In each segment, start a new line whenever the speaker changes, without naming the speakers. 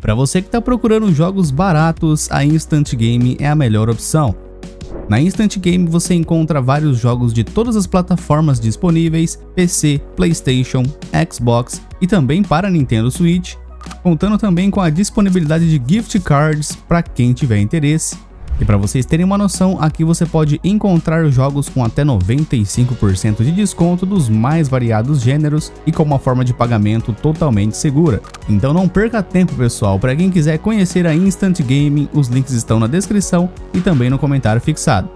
para você que está procurando jogos baratos, a Instant Game é a melhor opção. Na Instant Game você encontra vários jogos de todas as plataformas disponíveis, PC, PlayStation, Xbox e também para Nintendo Switch, contando também com a disponibilidade de gift cards para quem tiver interesse. E para vocês terem uma noção, aqui você pode encontrar jogos com até 95% de desconto dos mais variados gêneros e com uma forma de pagamento totalmente segura. Então não perca tempo, pessoal. Para quem quiser conhecer a Instant Gaming, os links estão na descrição e também no comentário fixado.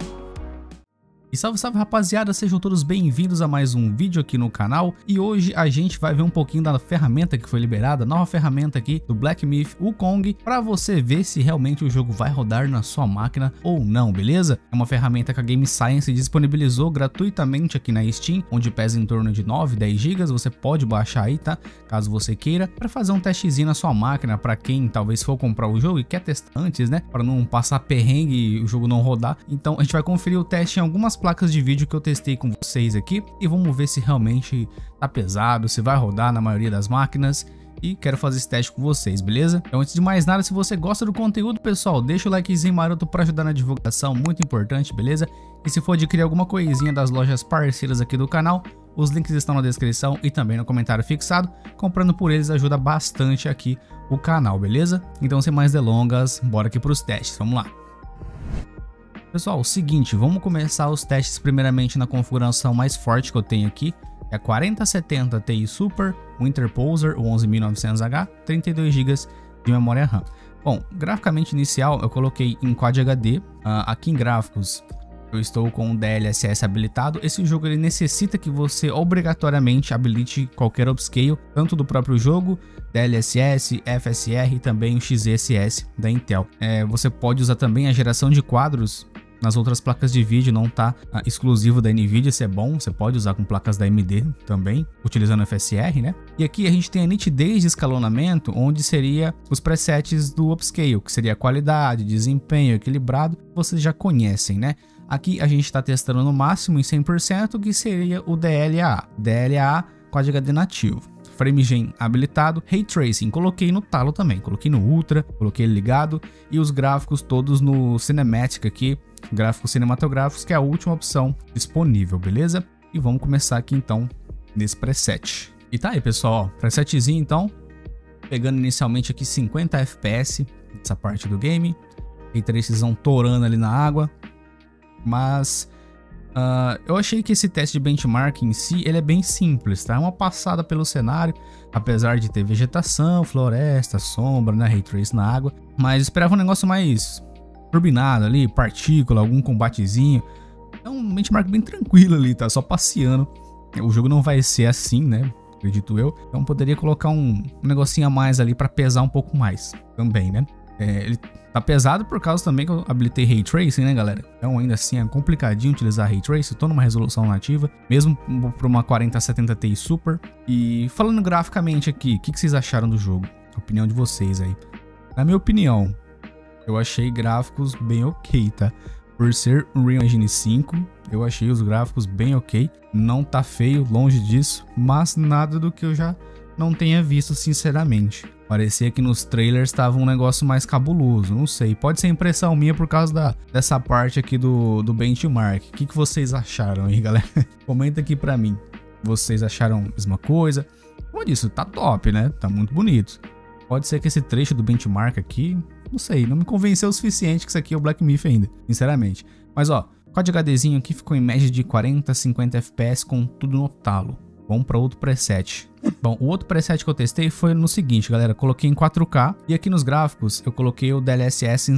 E salve, salve, rapaziada, sejam todos bem-vindos a mais um vídeo aqui no canal. E hoje a gente vai ver um pouquinho da ferramenta que foi liberada, nova ferramenta aqui do Black Myth Wukong, para você ver se realmente o jogo vai rodar na sua máquina ou não, beleza? É uma ferramenta que a Game Science disponibilizou gratuitamente aqui na Steam, onde pesa em torno de 9, 10 GB, você pode baixar aí, tá? Caso você queira, para fazer um testezinho na sua máquina, para quem talvez for comprar o jogo e quer testar antes, né? Para não passar perrengue e o jogo não rodar. Então a gente vai conferir o teste em algumas placas de vídeo que eu testei com vocês aqui e vamos ver se realmente tá pesado, se vai rodar na maioria das máquinas, e quero fazer esse teste com vocês, beleza? Então antes de mais nada, se você gosta do conteúdo, pessoal, deixa o likezinho maroto para ajudar na divulgação, muito importante, beleza? E se for adquirir alguma coisinha das lojas parceiras aqui do canal, os links estão na descrição e também no comentário fixado. Comprando por eles ajuda bastante aqui o canal, beleza? Então sem mais delongas, bora aqui para os testes, vamos lá. Pessoal, seguinte, vamos começar os testes primeiramente na configuração mais forte que eu tenho aqui. É a 4070 Ti Super, o Interposer, o 11900H, 32 GB de memória RAM. Bom, graficamente inicial eu coloquei em Quad HD, aqui em gráficos eu estou com o DLSS habilitado. Esse jogo ele necessita que você obrigatoriamente habilite qualquer upscale, tanto do próprio jogo, DLSS, FSR e também o XeSS da Intel. Você pode usar também a geração de quadros nas outras placas de vídeo, não tá exclusivo da Nvidia, isso é bom, você pode usar com placas da AMD também, utilizando FSR, né? E aqui a gente tem a nitidez de escalonamento, onde seria os presets do upscale, que seria qualidade, desempenho, equilibrado, vocês já conhecem, né? Aqui a gente está testando no máximo em 100%, que seria o DLAA Quad HD nativo. Frame Gen habilitado, Ray Tracing coloquei no talo também, coloquei no Ultra, coloquei ele ligado, e os gráficos todos no Cinematic aqui, gráficos cinematográficos, que é a última opção disponível, beleza? E vamos começar aqui então nesse preset. E tá aí, pessoal, ó, presetzinho então, pegando inicialmente aqui 50 FPS, essa parte do game, Ray Tracing torando ali na água, mas eu achei que esse teste de benchmark em si, ele é bem simples, tá? É uma passada pelo cenário, apesar de ter vegetação, floresta, sombra, né? Ray Trace na água, mas esperava um negócio mais turbinado ali, partícula, algum combatezinho. É um benchmark bem tranquilo ali, tá? Só passeando. O jogo não vai ser assim, né? Acredito eu. Então poderia colocar um negocinho a mais ali para pesar um pouco mais também, né? Ele tá pesado por causa também que eu habilitei Ray Tracing, né, galera? Então ainda assim é complicadinho utilizar Ray Tracing, tô numa resolução nativa, mesmo para uma 4070 Ti Super. E falando graficamente aqui, o que vocês acharam do jogo? A opinião de vocês aí. Na minha opinião, eu achei gráficos bem ok, tá? Por ser um Unreal Engine 5, eu achei os gráficos bem ok. Não tá feio, longe disso, mas nada do que eu já não tenha visto, sinceramente. Parecia que nos trailers estava um negócio mais cabuloso, não sei. Pode ser impressão minha por causa dessa parte aqui do benchmark. O que vocês acharam aí, galera? Comenta aqui pra mim. Vocês acharam a mesma coisa? Como eu disse, tá top, né? Tá muito bonito. Pode ser que esse trecho do benchmark aqui, não sei, não me convenceu o suficiente que isso aqui é o Black Myth ainda, sinceramente. Mas ó, o Quad HDzinho aqui ficou em média de 40 a 50 FPS com tudo no talo. Vamos para outro preset. Bom, o outro preset que eu testei foi no seguinte, galera. Coloquei em 4K e aqui nos gráficos eu coloquei o DLSS em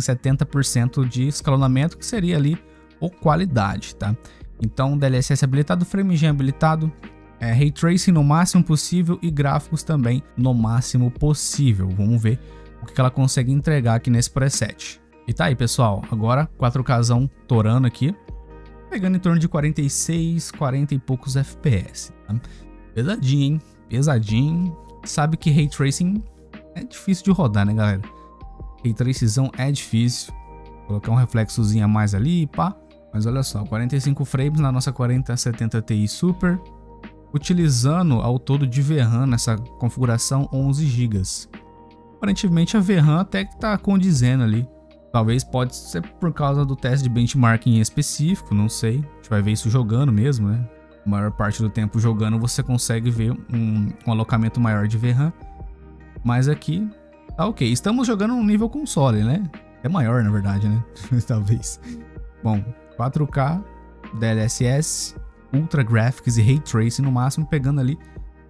70% de escalonamento, que seria ali o qualidade, tá? Então DLSS habilitado, Frame Gen habilitado, Ray Tracing no máximo possível e gráficos também no máximo possível. Vamos ver o que ela consegue entregar aqui nesse preset. E tá aí, pessoal. Agora 4Kzão torando aqui, pegando em torno de 46, 40 e poucos FPS, tá? Pesadinho, hein? Pesadinho. Sabe que Ray Tracing é difícil de rodar, né, galera? Ray Tracingzão é difícil. Colocar um reflexozinho a mais ali, pá. Mas olha só, 45 frames na nossa 4070 Ti Super. Utilizando ao todo de VRAM nessa configuração 11 GB. Aparentemente a VRAM até que tá condizendo ali. Talvez pode ser por causa do teste de benchmarking específico, não sei. A gente vai ver isso jogando mesmo, né? A maior parte do tempo jogando você consegue ver um alocamento maior de VRAM. Mas aqui tá ok. Estamos jogando um nível console, né? É maior, na verdade, né? Talvez. Bom, 4K, DLSS, Ultra Graphics e Ray Tracing no máximo, pegando ali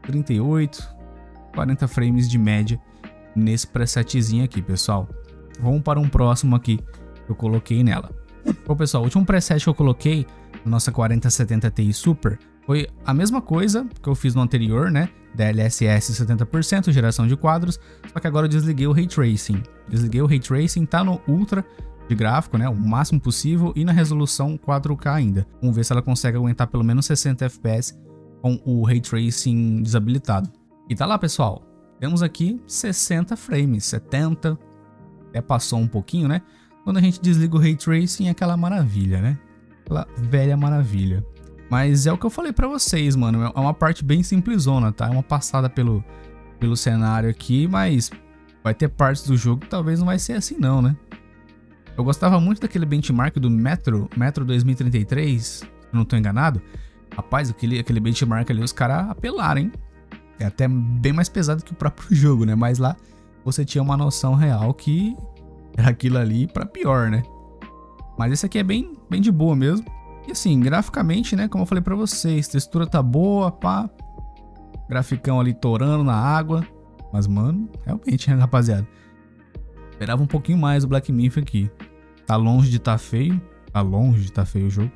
38, 40 frames de média nesse presetzinho aqui, pessoal. Vamos para um próximo aqui que eu coloquei nela. Bom, pessoal, o último preset que eu coloquei na nossa 4070 Ti Super foi a mesma coisa que eu fiz no anterior, né? DLSS 70%, geração de quadros, só que agora eu desliguei o Ray Tracing. Desliguei o Ray Tracing, tá no Ultra de gráfico, né? O máximo possível e na resolução 4K ainda. Vamos ver se ela consegue aguentar pelo menos 60 FPS com o Ray Tracing desabilitado. E tá lá, pessoal. Temos aqui 60 frames, 70, até passou um pouquinho, né? Quando a gente desliga o Ray Tracing é aquela maravilha, né? Aquela velha maravilha. Mas é o que eu falei pra vocês, mano. É uma parte bem simplesona, tá? É uma passada pelo cenário aqui, mas vai ter partes do jogo que talvez não vai ser assim não, né? Eu gostava muito daquele benchmark do Metro 2033, se eu não tô enganado. Rapaz, aquele benchmark ali, os caras apelaram, hein? É até bem mais pesado que o próprio jogo, né? Mas lá você tinha uma noção real que era aquilo ali pra pior, né? Mas esse aqui é bem de boa mesmo. E assim, graficamente, né? Como eu falei pra vocês, textura tá boa, pá. Graficão ali torando na água. Mas, mano, realmente, né, rapaziada? Esperava um pouquinho mais o Black Myth aqui. Tá longe de tá feio. Tá longe de tá feio o jogo.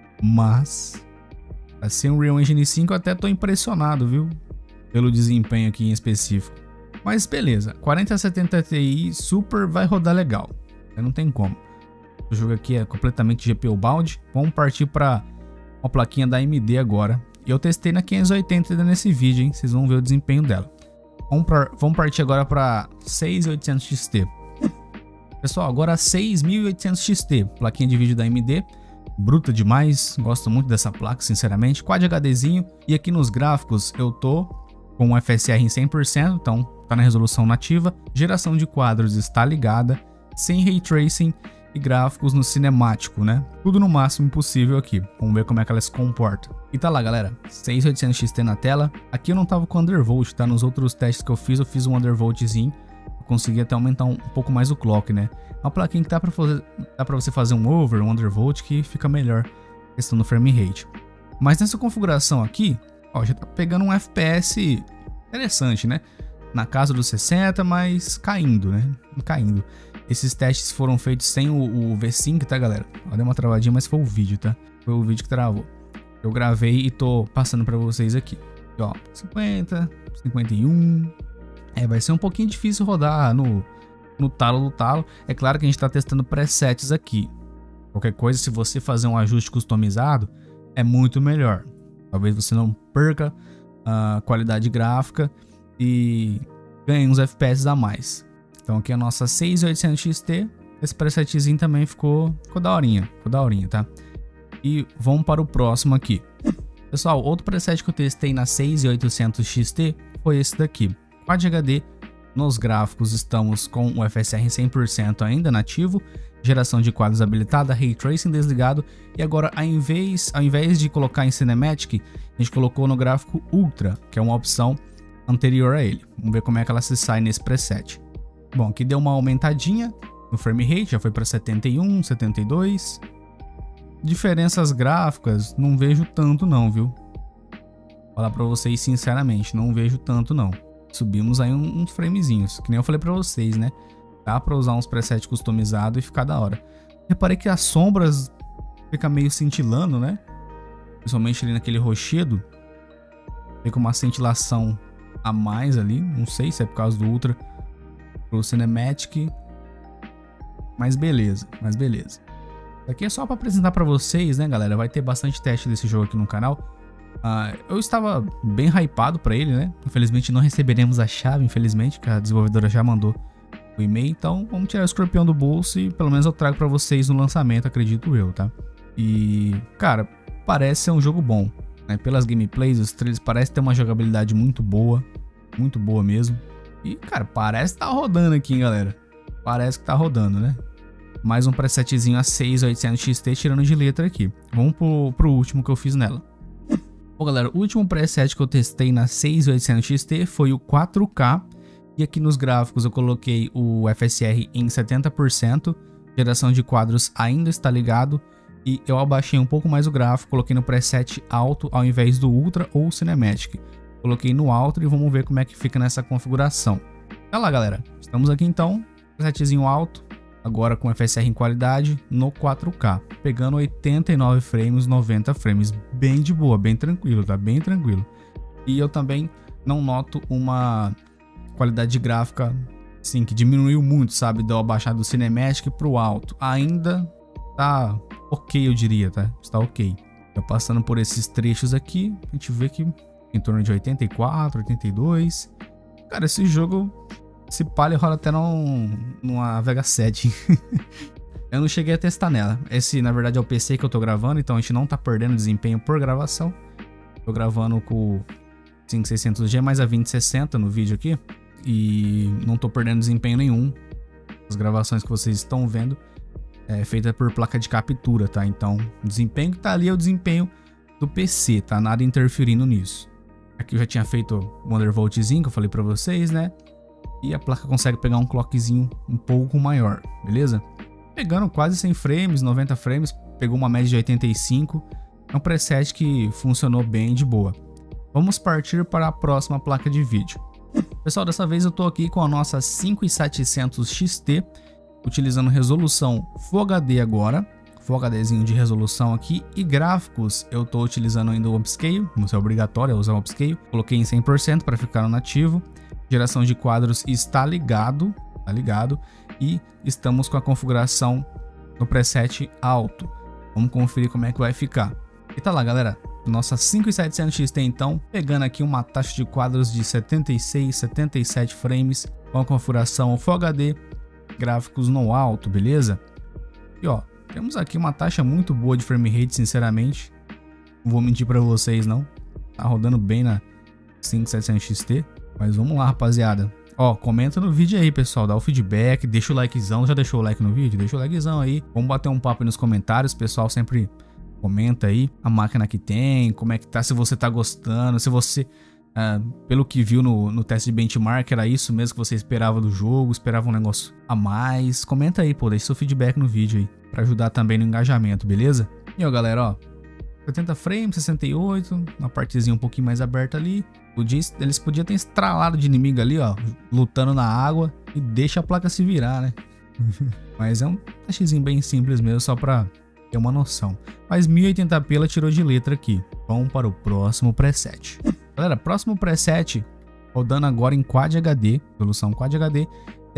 Mas, assim, o Unreal Engine 5 eu até tô impressionado, viu? Pelo desempenho aqui em específico. Mas beleza, 4070 Ti Super vai rodar legal. Não tem como. O jogo aqui é completamente GPU bound. Vamos partir para uma plaquinha da AMD agora. E eu testei na 580 ainda nesse vídeo, hein? Vocês vão ver o desempenho dela. Vamos partir agora para 6800 XT. Pessoal, agora 6800 XT. Plaquinha de vídeo da AMD. Bruta demais. Gosto muito dessa placa, sinceramente. Quad HDzinho. E aqui nos gráficos eu tô com o FSR em 100%. Então tá na resolução nativa. Geração de quadros está ligada. Sem Ray Tracing. E gráficos no cinemático, né? Tudo no máximo possível aqui. Vamos ver como é que ela se comporta. E tá lá, galera. 6800 XT na tela. Aqui eu não tava com undervolt, tá? Nos outros testes que eu fiz um undervoltzinho. Eu consegui até aumentar um pouco mais o clock, né? Uma plaquinha que dá pra você fazer um over, um undervolt, que fica melhor a questão do frame rate. Mas nessa configuração aqui, ó, já tá pegando um FPS interessante, né? Na casa dos 60, mas caindo, né? Caindo. Esses testes foram feitos sem o V-Sync, tá, galera? Ó, deu uma travadinha, mas foi o vídeo, tá? Foi o vídeo que travou. Eu gravei e tô passando pra vocês aqui. E, ó, 50, 51. É, vai ser um pouquinho difícil rodar no talo do talo. É claro que a gente tá testando presets aqui. Qualquer coisa, se você fazer um ajuste customizado, é muito melhor. Talvez você não perca a qualidade gráfica e ganhe uns FPS a mais. Então aqui a nossa 6800 XT, esse presetzinho também ficou daorinha, tá? E vamos para o próximo aqui. Pessoal, outro preset que eu testei na 6800 XT foi esse daqui. Quad HD, nos gráficos estamos com o FSR em 100% ainda nativo, geração de quadros habilitada, Ray Tracing desligado, e agora ao invés de colocar em Cinematic, a gente colocou no gráfico Ultra, que é uma opção anterior a ele. Vamos ver como é que ela se sai nesse preset. Bom, aqui deu uma aumentadinha no frame rate, já foi para 71, 72. Diferenças gráficas, não vejo tanto não, viu? Vou falar para vocês sinceramente, não vejo tanto não. Subimos aí uns framezinhos, que nem eu falei para vocês, né? Dá para usar uns presets customizados e ficar da hora. Reparei que as sombras ficam meio cintilando, né? Principalmente ali naquele rochedo. Fica uma cintilação a mais ali, não sei se é por causa do Ultra pro Cinematic, mas beleza, Isso aqui é só para apresentar para vocês, né, galera? Vai ter bastante teste desse jogo aqui no canal. Eu estava bem hypado para ele, né? Infelizmente não receberemos a chave, infelizmente, que a desenvolvedora já mandou o e-mail. Então vamos tirar o escorpião do bolso e pelo menos eu trago para vocês no lançamento, acredito eu, tá? E, cara, parece ser um jogo bom, né? Pelas gameplays, os trailers parecem ter uma jogabilidade muito boa mesmo. E, cara, parece que tá rodando aqui, hein, galera. Parece que tá rodando, né? Mais um presetzinho a 6800 XT tirando de letra aqui. Vamos pro último que eu fiz nela. Bom, galera, o último preset que eu testei na 6800 XT foi o 4K. E aqui nos gráficos eu coloquei o FSR em 70%. Geração de quadros ainda está ligado. E eu abaixei um pouco mais o gráfico, coloquei no preset alto ao invés do Ultra ou Cinematic. Coloquei no alto e vamos ver como é que fica nessa configuração. Olha lá, galera. Estamos aqui então, presetzinho alto, agora com FSR em qualidade no 4K. Pegando 89 frames, 90 frames. Bem de boa, bem tranquilo, tá? Bem tranquilo. E eu também não noto uma qualidade de gráfica, assim, que diminuiu muito, sabe? Deu abaixar do Cinematic pro alto. Ainda tá ok, eu diria, tá? Está ok. Eu passando por esses trechos aqui, a gente vê que em torno de 84, 82. Cara, esse jogo, esse palha rola até numa Vega 7. Eu não cheguei a testar nela. Esse, na verdade, é o PC que eu tô gravando, então a gente não tá perdendo desempenho por gravação. Tô gravando com 5600G mais a 2060 no vídeo aqui. E não tô perdendo desempenho nenhum. As gravações que vocês estão vendo é feita por placa de captura, tá? Então, o desempenho que tá ali é o desempenho do PC, tá? Nada interferindo nisso. Aqui eu já tinha feito o undervoltzinho que eu falei pra vocês, né? E a placa consegue pegar um clockzinho um pouco maior, beleza? Pegando quase 100 frames, 90 frames, pegou uma média de 85. É um preset que funcionou bem de boa. Vamos partir para a próxima placa de vídeo. Pessoal, dessa vez eu tô aqui com a nossa 5700 XT, utilizando resolução Full HD agora, Full HDzinho de resolução aqui, e gráficos eu tô utilizando ainda o Upscale, não é obrigatório usar o Upscale, coloquei em 100% para ficar no nativo, geração de quadros está ligado, e estamos com a configuração no preset alto. Vamos conferir como é que vai ficar. E tá lá, galera, nossa 5700 XT então, pegando aqui uma taxa de quadros de 76, 77 frames, com a configuração Full HD, gráficos no alto, beleza? E ó, temos aqui uma taxa muito boa de frame rate, sinceramente. Não vou mentir pra vocês, não. Tá rodando bem na 5700 XT. Mas vamos lá, rapaziada. Ó, comenta no vídeo aí, pessoal. Dá o feedback, deixa o likezão. Já deixou o like no vídeo? Deixa o likezão aí. Vamos bater um papo aí nos comentários. O pessoal sempre comenta aí a máquina que tem, como é que tá, se você tá gostando, se você... pelo que viu no teste de benchmark, era isso mesmo que você esperava do jogo, esperava um negócio a mais. Comenta aí, pô, deixa seu feedback no vídeo aí, pra ajudar também no engajamento, beleza? E ó, galera, ó, 70 frames, 68, uma partezinha um pouquinho mais aberta ali. Eles podiam ter estralado de inimigo ali, ó, lutando na água, e deixa a placa se virar, né? Mas é um testezinho bem simples mesmo, só pra ter uma noção. Mas 1080p ela tirou de letra aqui. Vamos para o próximo preset. Galera, próximo preset, rodando agora em Quad HD, resolução Quad HD,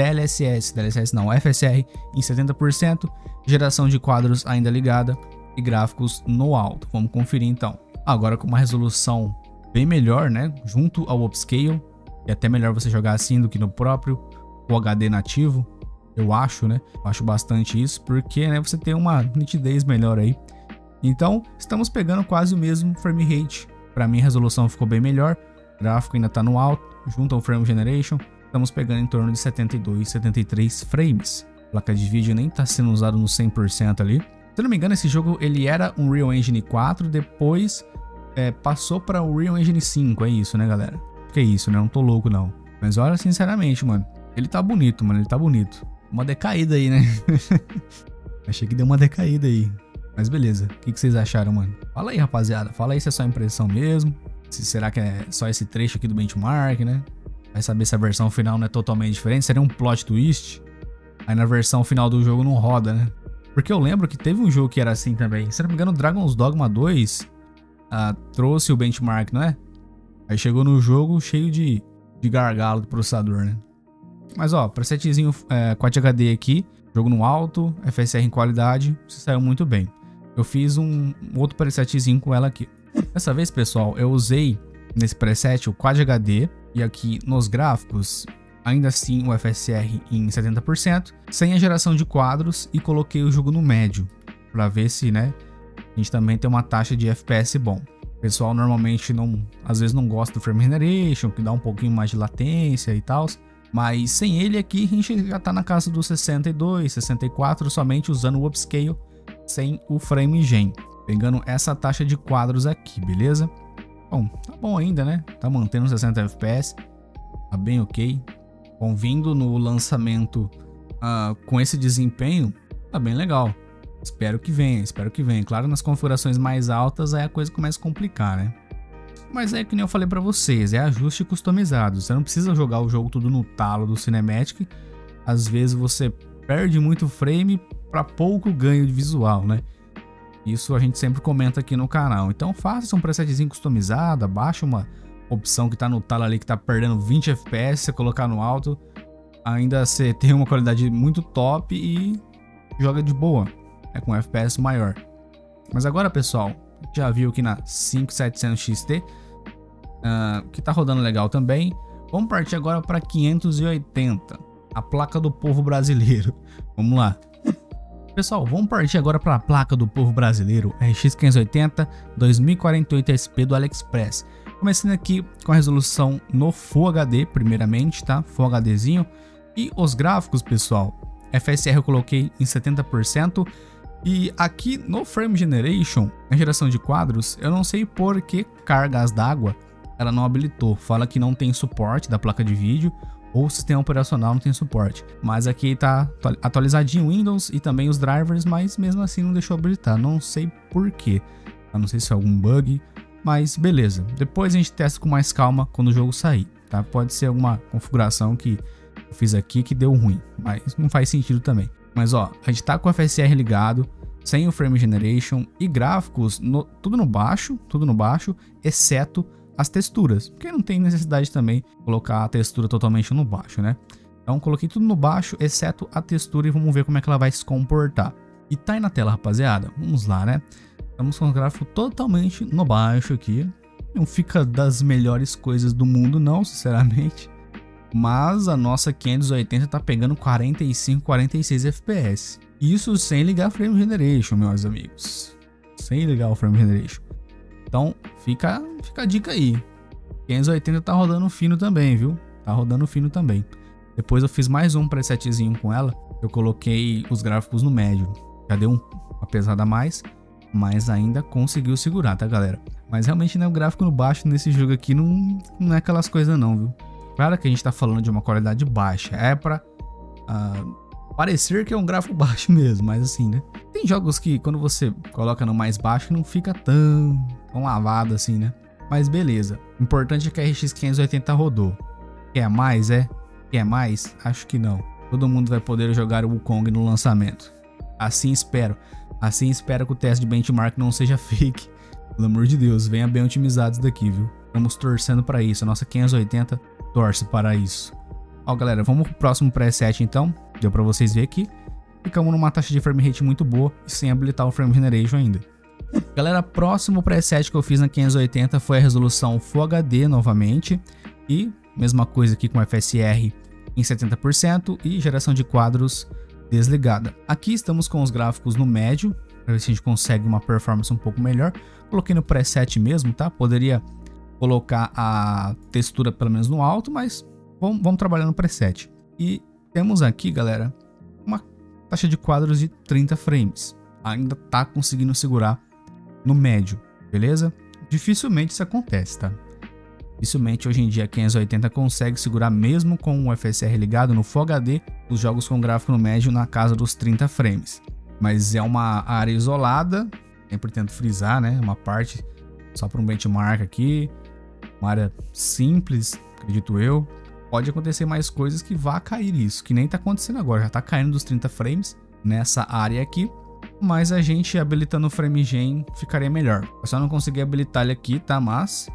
DLSS não, FSR em 70%, geração de quadros ainda ligada e gráficos no alto. Vamos conferir então. Agora com uma resolução bem melhor, né, junto ao Upscale, é até melhor você jogar assim do que no próprio HD nativo, eu acho, né, eu acho bastante isso, porque, né, você tem uma nitidez melhor aí. Então, estamos pegando quase o mesmo frame rate. Para mim a resolução ficou bem melhor, o gráfico ainda está no alto, junto ao Frame Generation, estamos pegando em torno de 72, 73 frames. A placa de vídeo nem está sendo usada no 100% ali. Se não me engano, esse jogo ele era um Unreal Engine 4, depois passou para o Unreal Engine 5, é isso, né, galera? Que é isso, né? Não tô louco não. Mas olha, sinceramente, mano, ele tá bonito, mano, ele tá bonito. Uma decaída aí, né? Achei que deu uma decaída aí. Mas beleza, o que vocês acharam, mano? Fala aí, rapaziada. Fala aí se é só impressão mesmo. Será que é só esse trecho aqui do benchmark, né? Vai saber se a versão final não é totalmente diferente. Seria um plot twist. Aí na versão final do jogo não roda, né? Porque eu lembro que teve um jogo que era assim também. Se não me engano, Dragon's Dogma 2 trouxe o benchmark, não é? Aí chegou no jogo cheio de gargalo do processador, né? Mas ó, presetzinho Quad HD aqui. Jogo no alto, FSR em qualidade. Se saiu muito bem. Eu fiz um outro presetzinho com ela aqui. Dessa vez, pessoal, eu usei nesse preset o Quad HD. E aqui nos gráficos, ainda assim o FSR em 70%. Sem a geração de quadros. E coloquei o jogo no médio. Pra ver se, né, a gente também tem uma taxa de FPS bom. O pessoal normalmente às vezes não gosta do Frame Generation, que dá um pouquinho mais de latência e tal. Mas sem ele aqui a gente já tá na casa dos 62, 64, somente usando o upscale sem o frame gen, pegando essa taxa de quadros aqui, beleza? Bom, tá bom ainda, né? Tá mantendo 60 FPS, tá bem ok. Bom, vindo no lançamento com esse desempenho, tá bem legal. Espero que venha, espero que venha. Claro, nas configurações mais altas aí a coisa começa a complicar, né? Mas é que nem eu falei pra vocês, é ajuste customizado. Você não precisa jogar o jogo tudo no talo do Cinematic. Às vezes você perde muito frame para pouco ganho de visual, né? Isso a gente sempre comenta aqui no canal. Então faça um presetzinho customizado, baixa uma opção que tá no talo ali que tá perdendo 20 FPS, você colocar no alto, ainda você tem uma qualidade muito top e joga de boa, com FPS maior. Mas agora, pessoal, já viu aqui na 5700 XT, que tá rodando legal também. Vamos partir agora para 580, a placa do povo brasileiro. Vamos lá. Pessoal, vamos partir agora para a placa do povo brasileiro, RX 580 2048 SP do AliExpress. Começando aqui com a resolução no Full HD, primeiramente, tá? Full HDzinho. E os gráficos, pessoal, FSR eu coloquei em 70%. E aqui no Frame Generation, na geração de quadros, eu não sei por que cargas d'água ela não habilitou. Fala que não tem suporte da placa de vídeo, ou o sistema operacional não tem suporte. Mas aqui tá atualizadinho o Windows e também os drivers, mas mesmo assim não deixou habilitar. Não sei por quê. Eu não sei se é algum bug, mas beleza. Depois a gente testa com mais calma quando o jogo sair, tá? Pode ser alguma configuração que eu fiz aqui que deu ruim, mas não faz sentido também. Mas ó, a gente tá com o FSR ligado, sem o Frame Generation e gráficos tudo no baixo, exceto as texturas, porque não tem necessidade também colocar a textura totalmente no baixo, né? Então coloquei tudo no baixo, exceto a textura, e vamos ver como é que ela vai se comportar. E tá aí na tela, rapaziada, vamos lá, né? Estamos com o gráfico totalmente no baixo aqui, não fica das melhores coisas do mundo não, sinceramente, mas a nossa 580 tá pegando 45, 46 FPS. Isso sem ligar Frame Generation, meus amigos, sem ligar o Frame Generation. Então fica a dica aí. 580 tá rodando fino também, viu? Tá rodando fino também. Depois eu fiz mais um presetzinho com ela. Eu coloquei os gráficos no médio. Já deu uma pesada a mais, mas ainda conseguiu segurar, tá, galera? Mas realmente, né, o gráfico no baixo nesse jogo aqui não é aquelas coisas não, viu? Claro que a gente tá falando de uma qualidade baixa. É pra parecer que é um gráfico baixo mesmo, mas assim, né? Tem jogos que quando você coloca no mais baixo não fica tão lavado assim, né? Mas beleza. O importante é que a RX 580 rodou. Quer mais, é? Quer mais? Acho que não. Todo mundo vai poder jogar o Wukong no lançamento. Assim espero. Assim espero que o teste de benchmark não seja fake. Pelo amor de Deus, venha bem otimizado daqui, viu? Estamos torcendo para isso. A nossa 580 torce para isso. Ó, galera, vamos pro próximo preset então. Deu para vocês verem aqui. Ficamos numa taxa de frame rate muito boa e sem habilitar o Frame Generation ainda. Galera, próximo preset que eu fiz na 580 foi a resolução Full HD novamente. E mesma coisa aqui com FSR em 70% e geração de quadros desligada. Aqui estamos com os gráficos no médio, para ver se a gente consegue uma performance um pouco melhor. Coloquei no preset mesmo, tá? Poderia colocar a textura pelo menos no alto, mas vamos trabalhar no preset. E temos aqui, galera, uma taxa de quadros de 30 frames. Ainda tá conseguindo segurar no médio, beleza? Dificilmente isso acontece, tá? Dificilmente hoje em dia a 580 consegue segurar mesmo com o FSR ligado no Full HD os jogos com gráfico no médio na casa dos 30 frames. Mas é uma área isolada, sempre tento frisar, né? Uma parte só para um benchmark aqui, uma área simples, acredito eu. Pode acontecer mais coisas que vá cair isso, que nem tá acontecendo agora, já tá caindo dos 30 frames nessa área aqui. Mas a gente habilitando o Frame Gen ficaria melhor. Eu só não consegui habilitar ele aqui, tá? Mas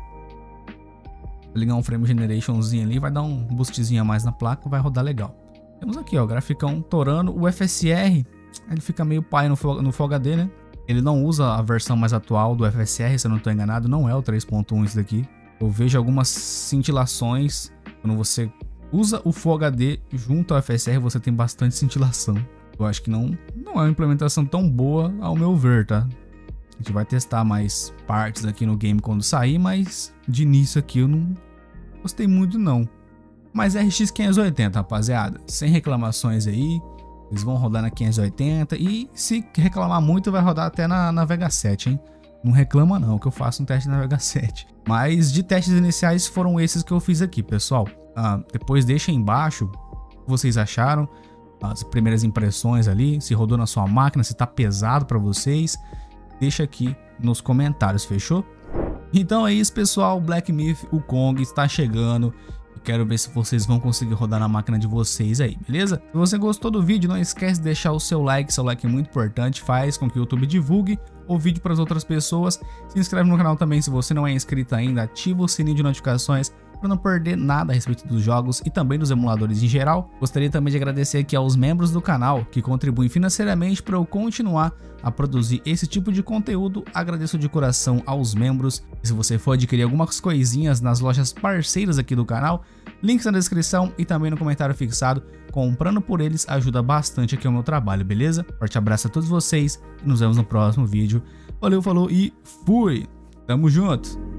ligar um Frame Generationzinho ali, vai dar um boostzinho a mais na placa, vai rodar legal. Temos aqui, ó, graficão torando. O FSR, ele fica meio pai no Full HD, né? Ele não usa a versão mais atual do FSR, se eu não estou enganado, não é o 3.1 esse daqui. Eu vejo algumas cintilações. Quando você usa o Full HD junto ao FSR, você tem bastante cintilação. Eu acho que não é uma implementação tão boa ao meu ver, tá? A gente vai testar mais partes aqui no game quando sair, mas de início aqui eu não gostei muito não. Mas RX 580, rapaziada, sem reclamações aí, eles vão rodar na 580 e se reclamar muito vai rodar até na Vega 7, hein? Não reclama não, que eu faço um teste na Vega 7. Mas de testes iniciais foram esses que eu fiz aqui, pessoal. Depois deixa aí embaixo o que vocês acharam, as primeiras impressões ali, se rodou na sua máquina, se tá pesado para vocês. Deixa aqui nos comentários, fechou? Então é isso, pessoal, Black Myth Wukong está chegando. Quero ver se vocês vão conseguir rodar na máquina de vocês aí, beleza? Se você gostou do vídeo, não esquece de deixar o seu like é muito importante, faz com que o YouTube divulgue o vídeo para as outras pessoas. Se inscreve no canal também se você não é inscrito ainda, ativa o sininho de notificações para não perder nada a respeito dos jogos e também dos emuladores em geral. Gostaria também de agradecer aqui aos membros do canal que contribuem financeiramente para eu continuar a produzir esse tipo de conteúdo. Agradeço de coração aos membros. E se você for adquirir algumas coisinhas nas lojas parceiras aqui do canal, links na descrição e também no comentário fixado. Comprando por eles ajuda bastante aqui o meu trabalho, beleza? Forte abraço a todos vocês e nos vemos no próximo vídeo. Valeu, falou e fui! Tamo junto!